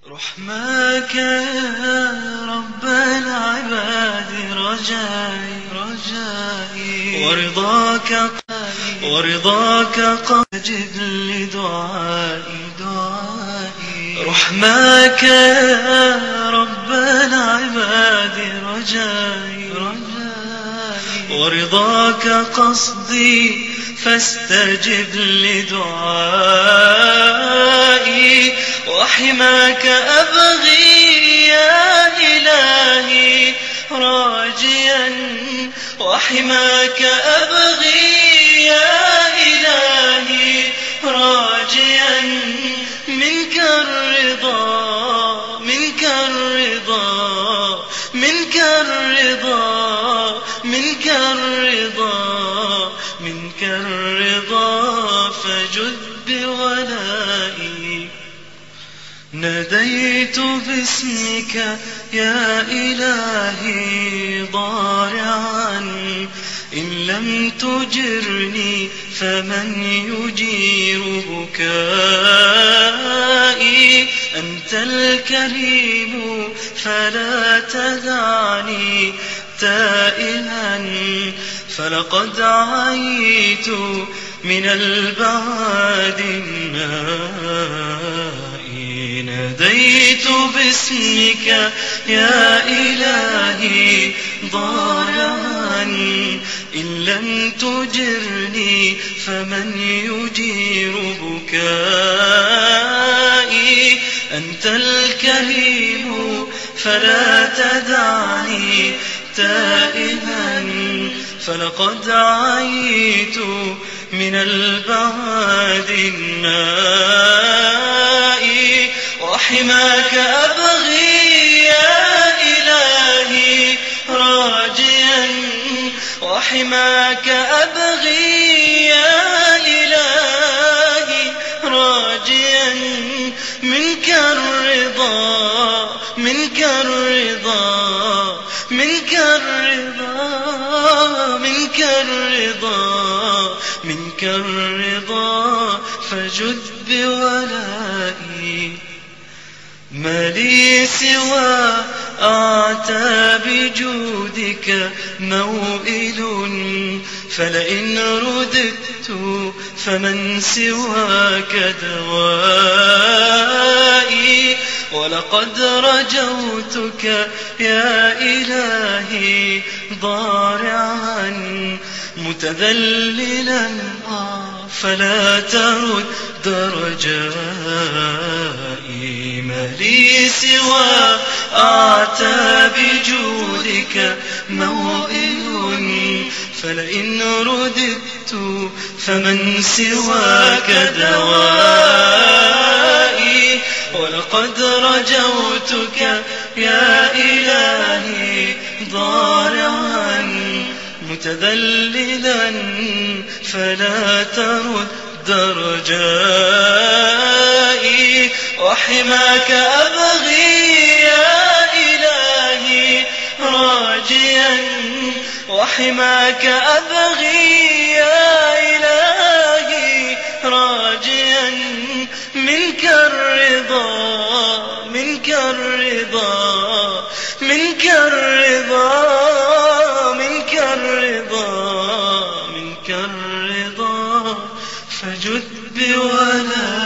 رحماك يا رب العباد رجائي ورضاك قاجب لدعائي رحماك يا رب العباد رجائي ورضاك قصدي فاستجب لدعائي وحماك أبغي يا إلهي راجيا وحماك أبغي يا إلهي راجيا منك الرضا منك الرضا منك الرضا منك الرضا منك الرضا فجد بولائي ناديت باسمك يا إلهي ضارعا إن لم تجرني فمن يجير بكائي أنت الكريم فلا تدعني تائها فلقد عيت من البعاد النائي ناديت باسمك يا إلهي ضارعا إن لم تجرني فمن يجير بكائي أنت الكريم فلا تدعني تائها فلقد عيت من البعاد النائي وحماك أبغي يا إلهي راجيا وحماك أبغي يا إلهي راجيا منك الرضا منك الرضا منك الرضا منك الرضا منك الرضا فجد بولائي ما لي سوى أعتاب جودك موئل فلئن رددت فمن سواك دوائي ولقد رجوتك يا إلهي ضارعا متذللا فلا ترد رجائي ما لي سوى أعتاب جودك موئل فلئن رددت فمن سواك دوائي ولقد رجوتك يا إلهي ضارعا متذللا فلا ترد رجائي وحماك أبغي يا إلهي راجيا وحماك أبغي يا إلهي راجيا منك الرضا منك الرضا منك الرضا منك الرضا منك الرضا فجد بولا